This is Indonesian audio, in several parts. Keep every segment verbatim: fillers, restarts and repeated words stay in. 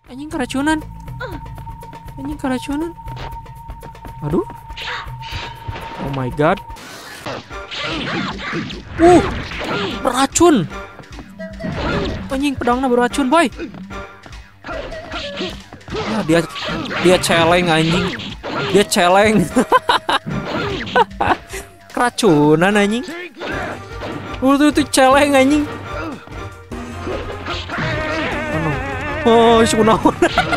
Anjing keracunan. Anjing keracunan. Aduh. Oh my god. Uh, beracun. Anjing pedangnya beracun, boy. Ya, dia dia celeng anjing. Dia celeng. Keracunan anjing. Uh, tuh tuh celeng anjing. Oh, sunaon.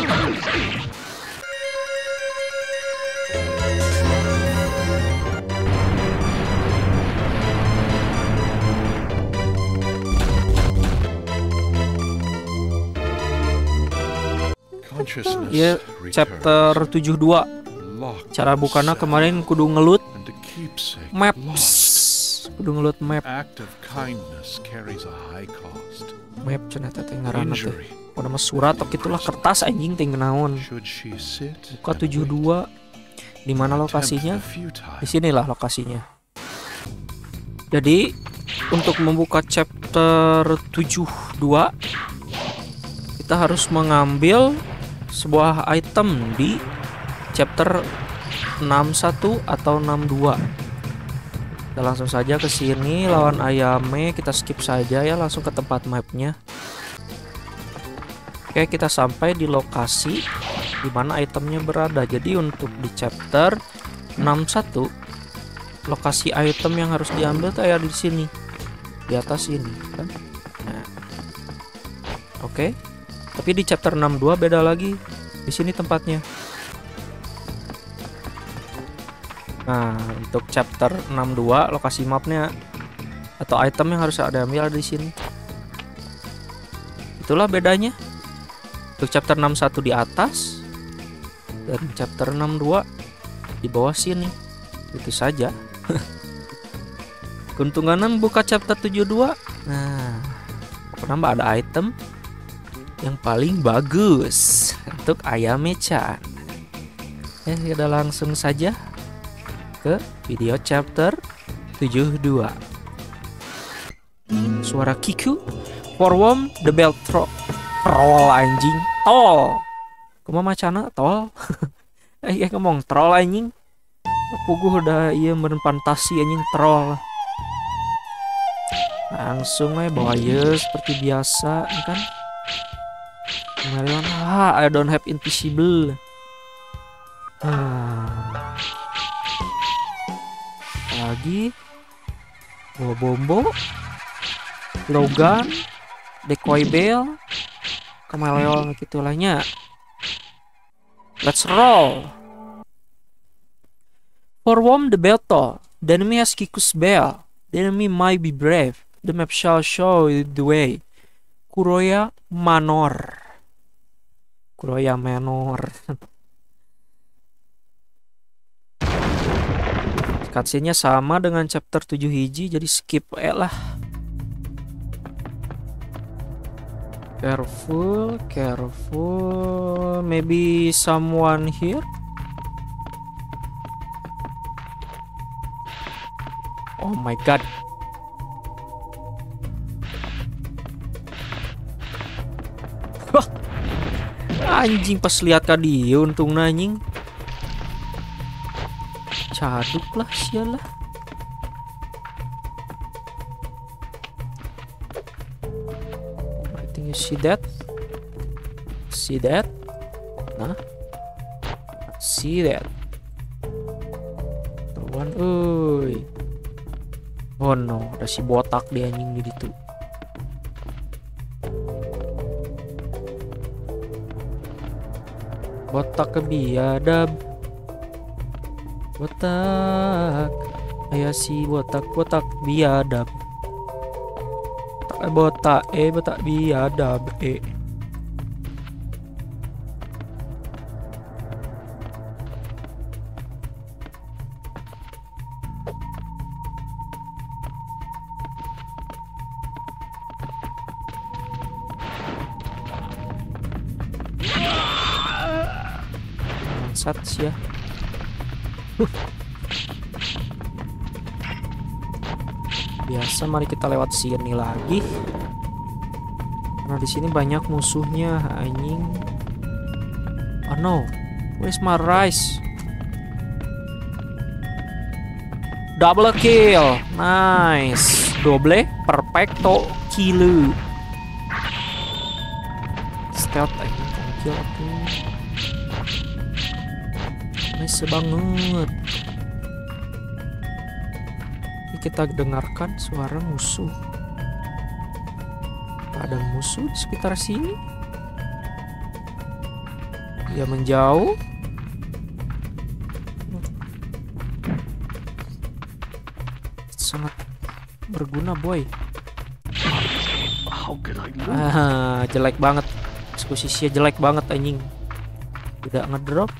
Ya, chapter tujuh puluh dua. Cara bukana kemarin kudu ngelut maps. Kudu ngelut map. Map cenah teh ngaranna teh. Udah mah surat atau gitulah kertas anjing teh naon. Buka tujuh puluh dua. Di mana lokasinya? Di sinilah lokasinya. Jadi untuk membuka chapter tujuh puluh dua kita harus mengambil sebuah item di chapter enam puluh satu atau enam puluh dua. Kita langsung saja ke sini lawan ayame, kita skip saja ya langsung ke tempat mapnya. Oke, kita sampai di lokasi di mana itemnya berada. Jadi untuk di chapter enam puluh satu lokasi item yang harus diambil tuh ada di sini. Di atas ini kan. Nah. Oke. Tapi di chapter enam puluh dua beda lagi. Di sini tempatnya. Nah, untuk chapter enam puluh dua lokasi mapnya atau item yang harus ada ambil ada di sini. Itulah bedanya. Untuk chapter enam puluh satu di atas dan chapter enam puluh dua di bawah sini. Itu saja. Keuntungannya buka chapter tujuh puluh dua. Nah, kenapa ada item yang paling bagus untuk Ayame-chan. Ya, kita langsung saja ke video chapter tujuh puluh dua. Suara Kiku, Forwom the Bell Tro Troll anjing, tol. Kumaha macana tol? Eh, ngomong troll anjing. Puguh udah iya meureun fantasi anjing troll. Langsung aja bawa ya seperti biasa kan. Marion, ah, I don't have invisible. Ah. Lagi bawa bombo, logan, decoy bell, kameleon gitu lahnya. Let's roll. Forwom the battle. The enemy has Kiku's bell. The enemy might be brave. The map shall show the way. Kuroya Manor. Kuroya Manor. Cutscene-nya sama dengan chapter tujuh hiji, jadi skip eh lah. Careful, careful. Maybe someone here. Oh my god. Wah. Anjing pas lihat ka dia untung anjing. Caduk lah sialah. I think you see that. See that? Nah. See that. Tuan, euy. Oh no, ada si botak di anjing di situ. Botak kebiadab. Botak. Aya si botak-botak biadab. Tak botak eh botak biadab eh. Sats ya. Biasa, mari kita lewat sini lagi. Karena di sini banyak musuhnya, anjing. no. Where's my rice? Double kill. Nice. Double perfecto kill. Stealth aja kill aku. Nice banget. Ini kita dengarkan suara musuh. Ada musuh di sekitar sini. Dia menjauh. Sangat berguna, boy. Ah, jelek banget. Eksekusinya jelek banget anjing. Tidak ngedrop.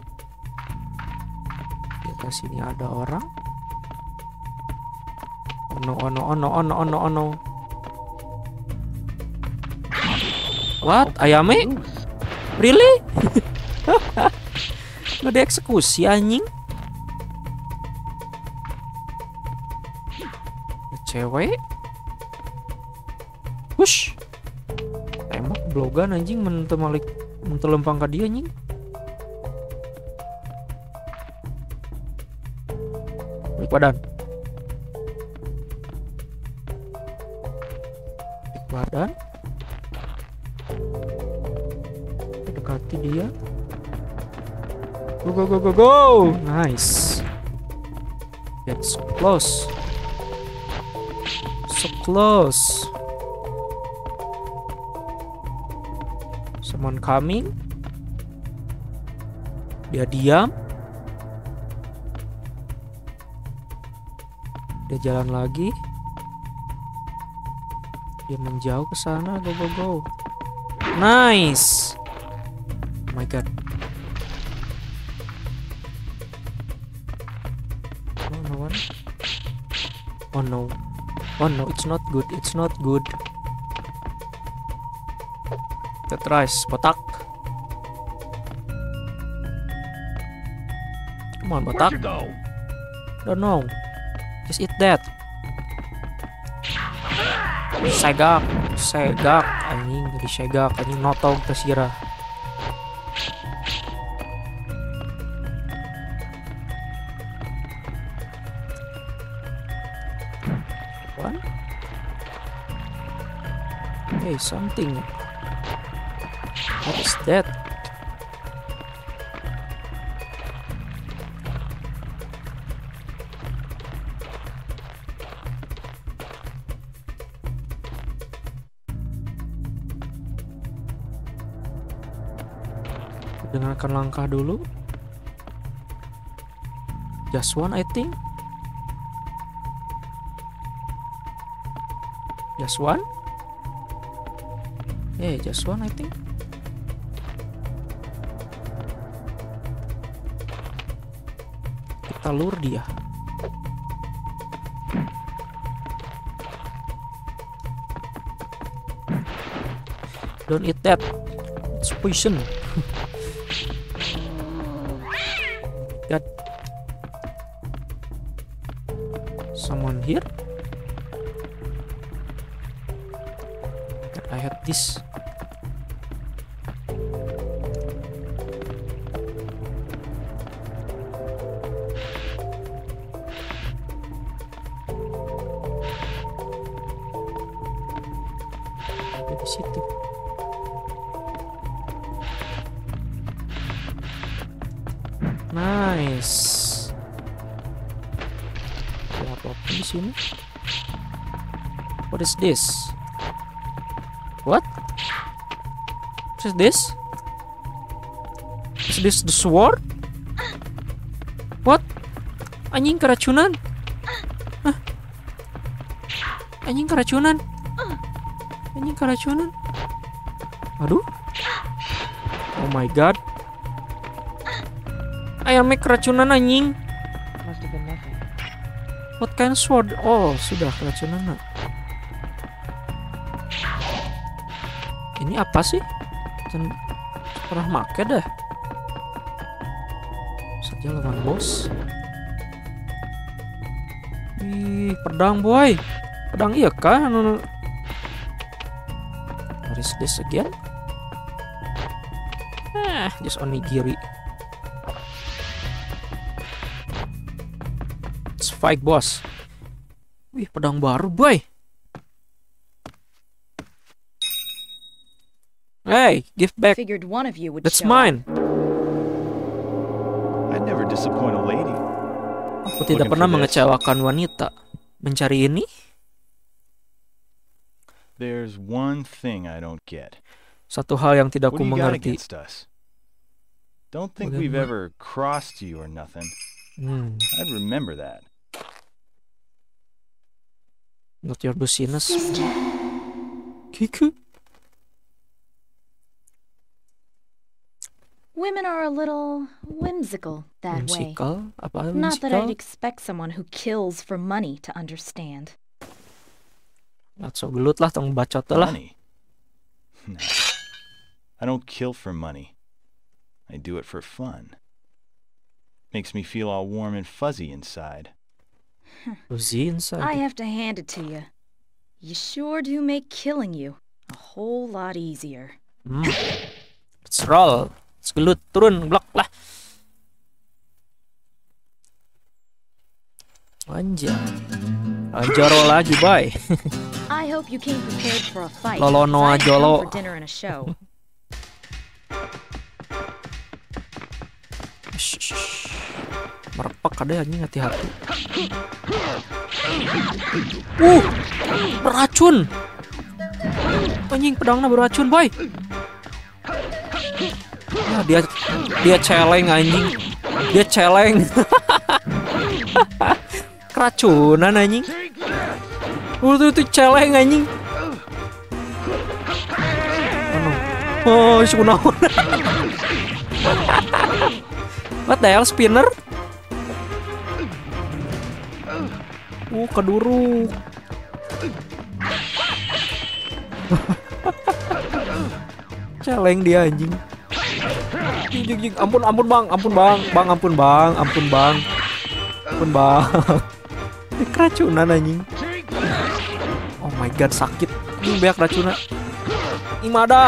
Di atas sini ada orang. Oh no, oh no, oh no, oh no, oh no, oh no. What? Ayame? Really? Nggak dieksekusi anjing. Cewek. Push. Tembak blogan anjing, mentemalik mentelempang ke dia anjing. Balik badan. Balik badan. Dekati dia. Go go go go go. Nice. Get so close. So close. Someone coming. Dia diam. Dia jalan lagi. Dia menjauh ke sana. Go go go. Nice. Oh my god. No, no one. Oh no. Oh no, it's not good. It's not good. That rice, botak. Come on, botak. Don't know. Just eat that. Segak, segak, anjing jadi segak, anjing notong tersirah. One. Hey, something. What is that? Dengarkan langkah dulu. Just one, I think. Just one. Yeah, just one, I think. Kita lur dia. Don't eat that. It's poison. Got someone here. I had this. Di situ. Nice. Ada apa di sini? What is this? What? What is this? Is this the sword? What? Anjing keracunan? Hah? Anjing keracunan? Anjing keracunan? Aduh. Oh my god. Ayamnya keracunan anjing. What kind of sword? Oh, sudah keracunan. Nah. Ini apa sih? Jangan pernah make dah. Saja lawan bos. Ih, pedang boy. Pedang iya kan? What is this again? Eh, just onigiri. Spike boss. Wih, pedang baru, boy. Hey, give back. Figured one of you would That's show mine. I'd never disappoint a lady. Aku tidak Looking pernah for this? mengecewakan wanita. Mencari ini? There's one thing I don't get. Satu hal yang tidak What ku do you got mengerti. against us? Don't think we've Bagaimana? ever crossed you or nothing. Hmm, I'd remember that. not your business. Kiku. Women are a little whimsical that way. Whimsical? Apa Not that I'd whimsical? expect someone who kills for money to understand. Not so gelut lah, tong bacot lah. Money? No. I don't kill for money. I do it for fun. Makes me feel all warm and fuzzy inside. Uzi inside. I have to hand it to you. You sure do make killing you a whole lot easier. Hmm. Let's roll. Let's gelut, turun, blok lah. Anjay. Anjaro lagi, boy. I hope you came prepared for a fight. Lolo 'cause Noah I didn't Jolo. come for dinner and a show. Shh, shh, shh. Merepek ada anjing, hati-hati. Uh, beracun. Anjing, pedangnya beracun, boy. Ya, dia dia celeng anjing. Dia celeng. Keracunan anjing. Uh, itu, itu celeng anjing. Oh, no. Oh, sunaun. What the hell, spinner? Uh, keduruk. Celeng dia anjing. Jing, jing, jing. Ampun, ampun bang, ampun bang, bang, ampun bang, ampun bang, ampun bang. Ini keracunan anjing. Oh my god, sakit. Ini banyak keracunan. Imadah.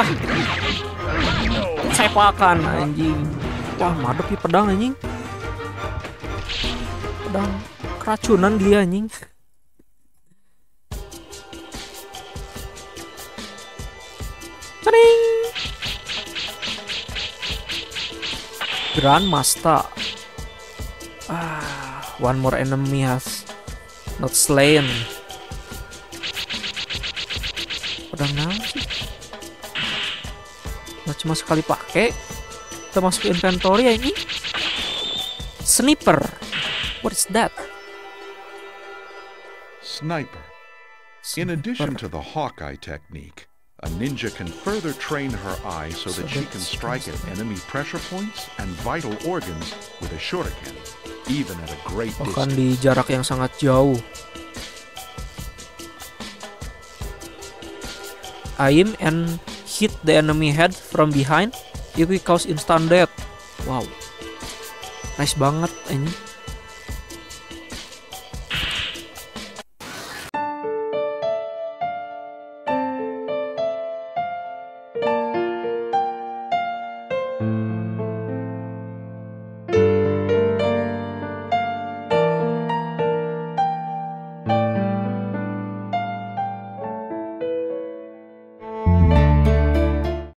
Sepakan anjing. Wah, madep ya pedang anjing. Pedang keracunan dia anjing. Tring. Grandmaster. Ah, one more enemy has not slain. Pedang naon sih? Nah, cuma sekali pakai. Kita masuk inventory ya ini. Sniper. What is that? Sniper. In addition to the Hawkeye technique, a ninja can further train her eye so that she can strike at enemy pressure points and vital organs with a shuriken, even at a great Bahkan distance. di jarak yang sangat jauh. Aim and hit the enemy head from behind. It will cause instant death. Wow, nice banget ini.